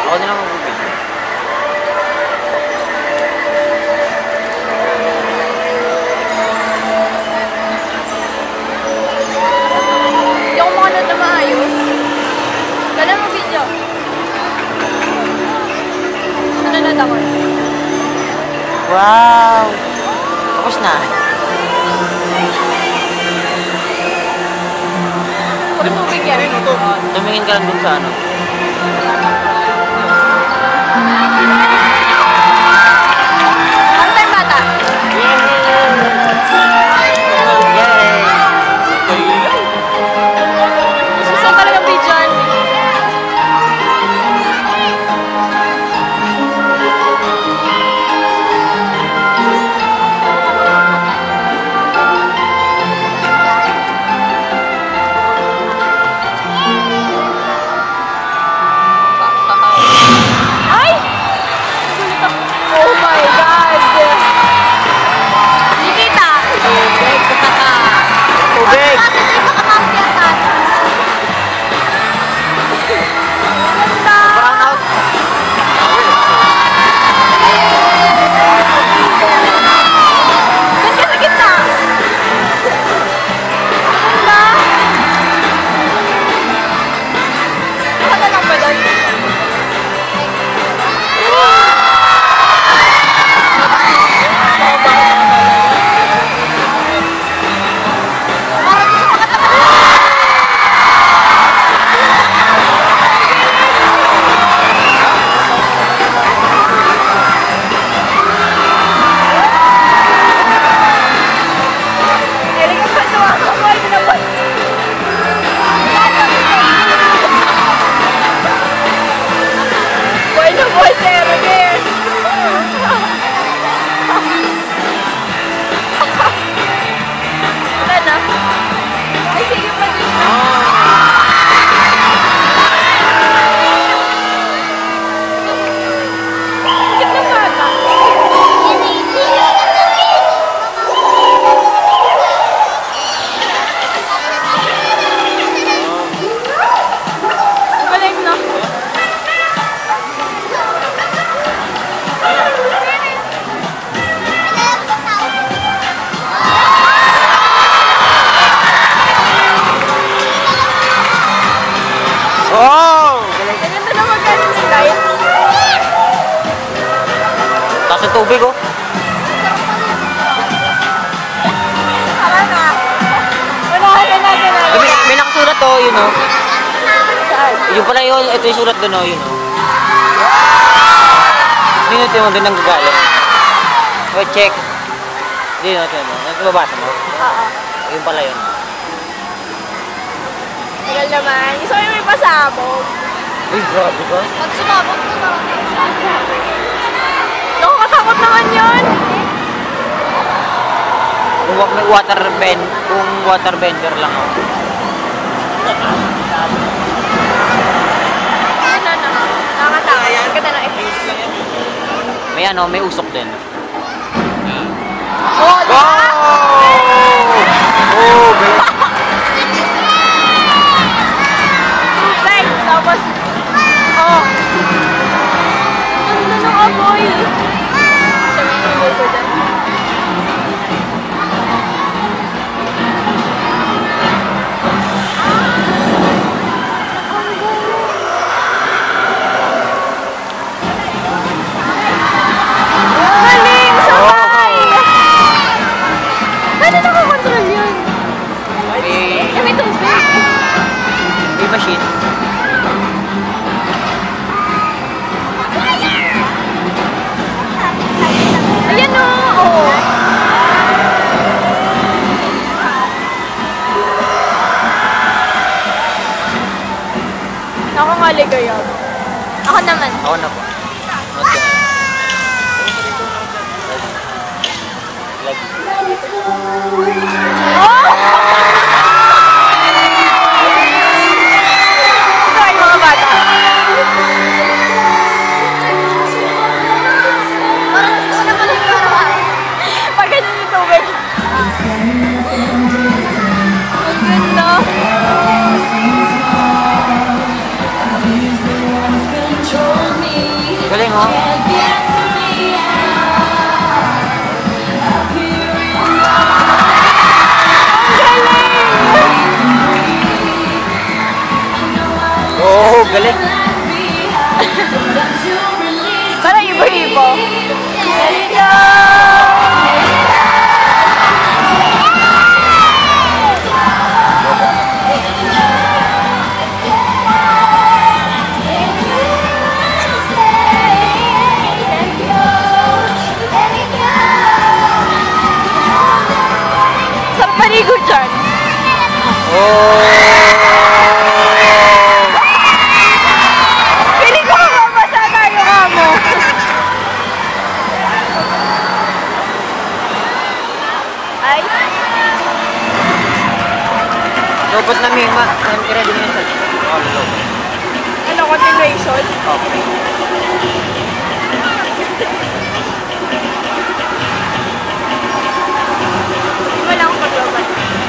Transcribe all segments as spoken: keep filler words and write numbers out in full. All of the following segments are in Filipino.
Ako na lang magbibigay. Hindi ako makanood na maayos. Dala mo video. Nanonood ako. Wow! Tapos na. Puro tubig yan. Tumingin ka lang dun sa ano. Ano tayong bata? Gusto talaga video yan. Oh my God! Nikita! Tubig! Tubig! Bakit hindi pa kamampiya sa atin? Ganda! Brown out! Ganda sa gitna! Ganda! Nakata lang ba doon? Oh! Ganda na magkano ng light. Taas ang tubig oh. Tara na. Unahin na natin na. May, may nakasulat oh, yun oh. Saan? Yun pala yun, ito yung sulat doon oh, yun oh. Minutin mo din ang gagaling. Wait, check. Hindi natin mo. Nagmabasa mo? Oo. Yun pala yun. Tagal naman. Gusto ko yung may pasabog. Uy, grabe ka. Pag sumabog ko na. Nakakatakot naman yun. Kung wa- may water bend, kung water bender lang ako. Ano na? Nakakatakot. Ang ganda ng effects. May ano, may usok din. Oh, di ba? Oh, galing. Tubig. Tapos, oh. Ganda ng amoy. Sabi ko yung ko dyan. Galing! Sabay! Paano nakakontrol yun? May, Eh, may tubig. may machine. Ayan o! Oh. Ako nga ligayab. Ako naman. Ako na po. Not gonna. Like, Oh! Sorry mga bata. Parang gusto ko na maligaw. Pag ganyan yung tubig. Ang ganda. oh. Oh, galing. Parang ibo-ibo. Hello! Sarap maligo dyan. Oh. Pili ko mababasa tayo ka mo. Ay. Lobot na may ma. Ready na sa. Oh, lobot. Ano, continuation? Okay. Hindi mo lang paglobat.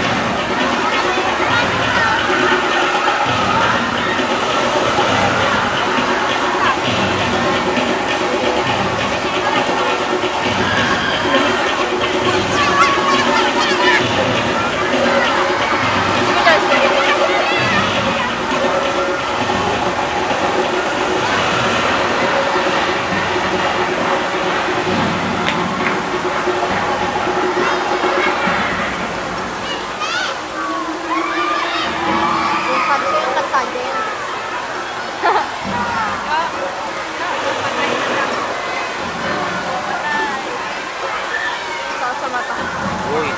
Uy.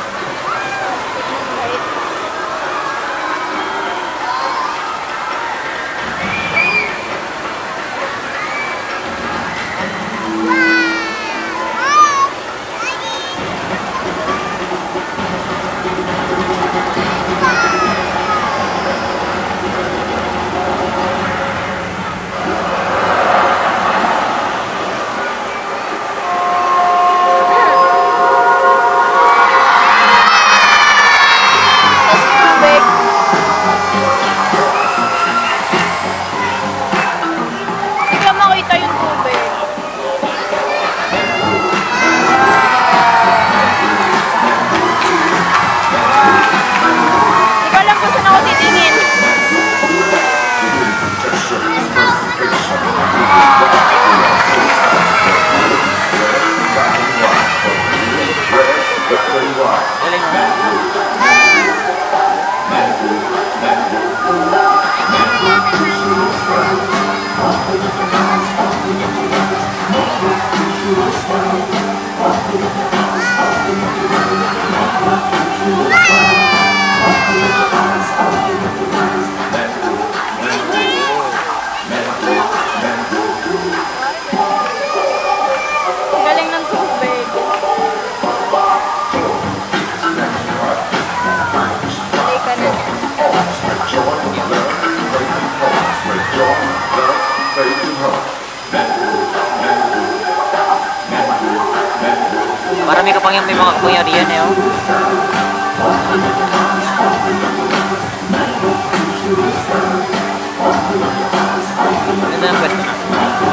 Galing ng tubig. Tuloy ka na. Marami ka pang yung may mga kapangyarihan eh, oh. Ganda ng pwesto na.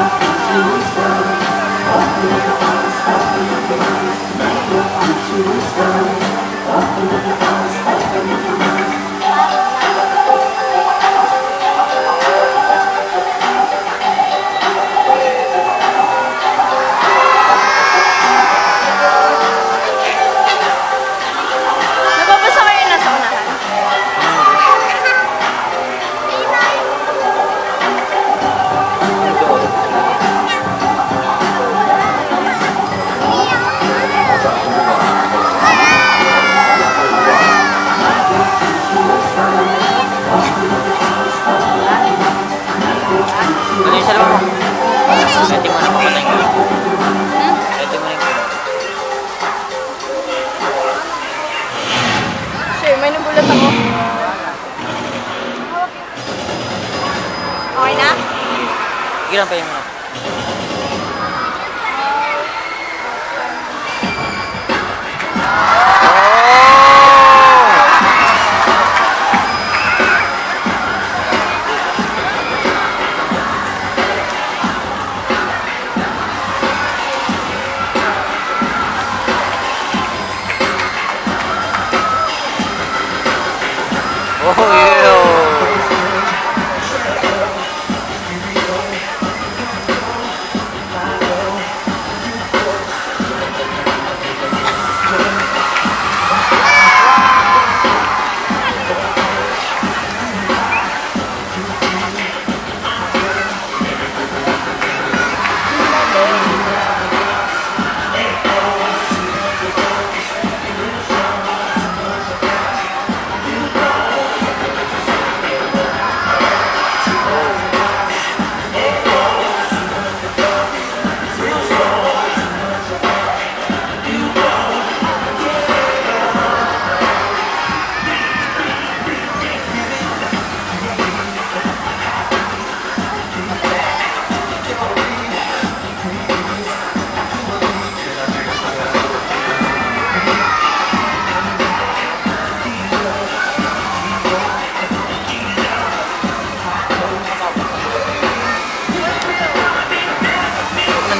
Nababasa kayo nasa unahan? Ano yung salawa mo? Pwede mo na pamatay ko. Pwede mo na yung Sure, may nagulat ako. Okay na? Sige lang, pahin mo na.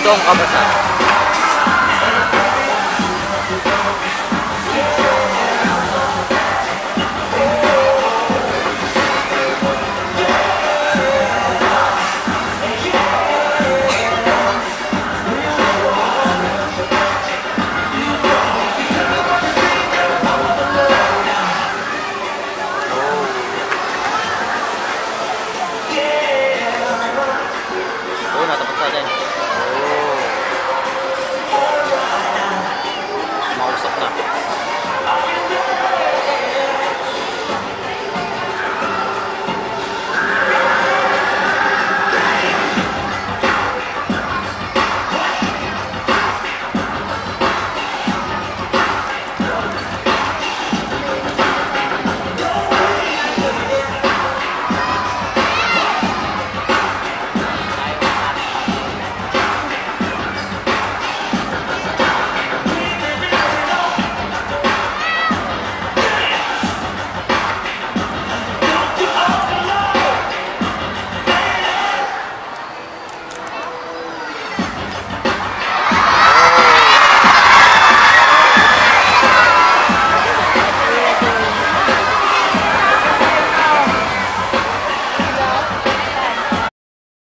Itong kabasa. Oh, natapos sa dyan.